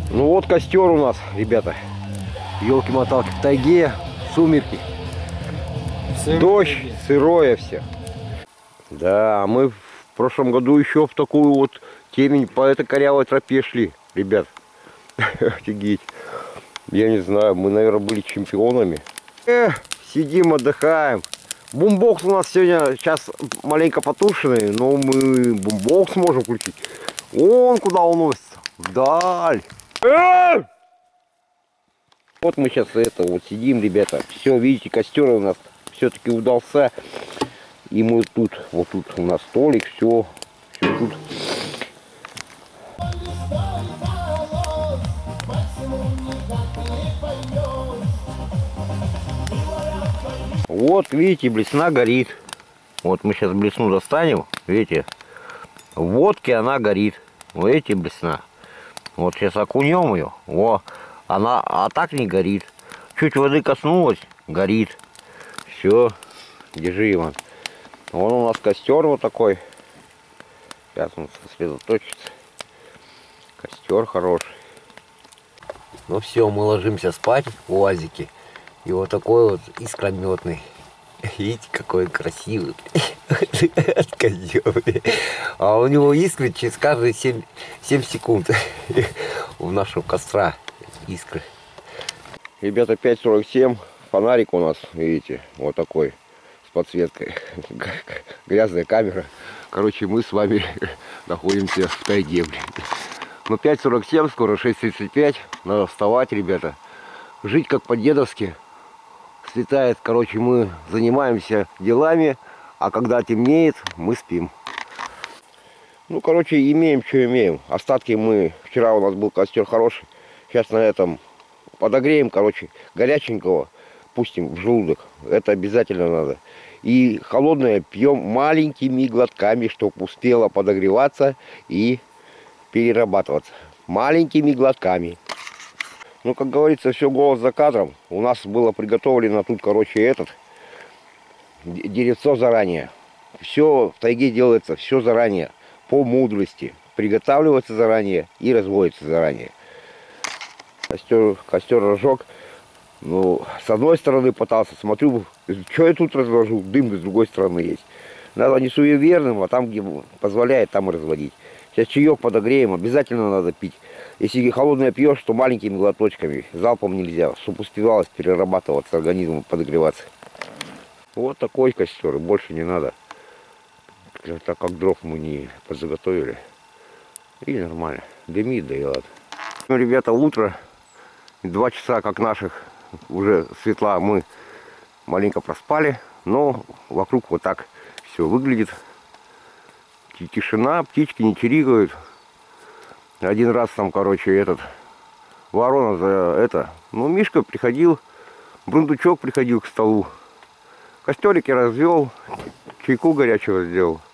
Ну вот костер у нас, ребята. Елки-моталки в тайге, сумерки. Дождь, сырое все. Да, мы в прошлом году еще в такую вот темень по этой корявой тропе шли, ребят. Офигеть. Я не знаю, мы, наверное, были чемпионами. Сидим, отдыхаем. Бумбокс у нас сегодня сейчас маленько потушенный, но мы бумбокс можем включить. Вон куда он уносится. Вдаль. Вот мы сейчас вот сидим, ребята. Все, видите, костер у нас все-таки удался. И мы тут, вот тут у нас столик, все тут. Вот, видите, блесна горит. Вот мы сейчас блесну достанем, видите, в водке она горит. Вот видите, блесна. Вот сейчас окунем ее, во, она, а так не горит. Чуть воды коснулась, горит. Все, держи, Иван. Вон у нас костер вот такой. Сейчас он сосредоточится. Костер хороший. Ну все, мы ложимся спать в УАЗике. И вот такой вот искрометный. Видите, какой красивый. А у него искры через каждые 7 секунд. У нашего костра искры. Ребята, 5:47. Фонарик у нас, видите, вот такой. С подсветкой. Грязная камера. Короче, мы с вами находимся в тайге. Ну 5:47, скоро 6:35. Надо вставать, ребята. Жить как по-дедовски. Светает, короче, мы занимаемся делами, а когда темнеет, мы спим. Ну, короче, имеем, что имеем. Остатки мы... Вчера у нас был костер хороший. Сейчас на этом подогреем, короче, горяченького. Пустим в желудок. Это обязательно надо. И холодное пьем маленькими глотками, чтобы успело подогреваться и перерабатываться. Маленькими глотками. Ну, как говорится, все голос за кадром. У нас было приготовлено тут, короче, деревцо заранее. Все в тайге делается, все заранее. По мудрости. Приготавливается заранее и разводится заранее. Костер разжег. Ну, с одной стороны пытался, смотрю, что я тут разложу, дым с другой стороны есть. Надо не суеверным, а там, где позволяет, там и разводить. Сейчас чаек подогреем, обязательно надо пить. Если холодное пьешь, то маленькими глоточками, залпом нельзя, чтобы успевалось перерабатываться организму, подогреваться. Вот такой костер, и больше не надо. Так как дров мы не подзаготовили. И нормально, дымит, да и ладно. Ну, ребята, утро, 2 часа как наших, уже светла, мы маленько проспали, но вокруг вот так все выглядит. Тишина, птички не чирикают. Один раз там, короче, ворона ну, Мишка приходил, Брундучок приходил к столу. Костерик я развел, чайку горячего сделал.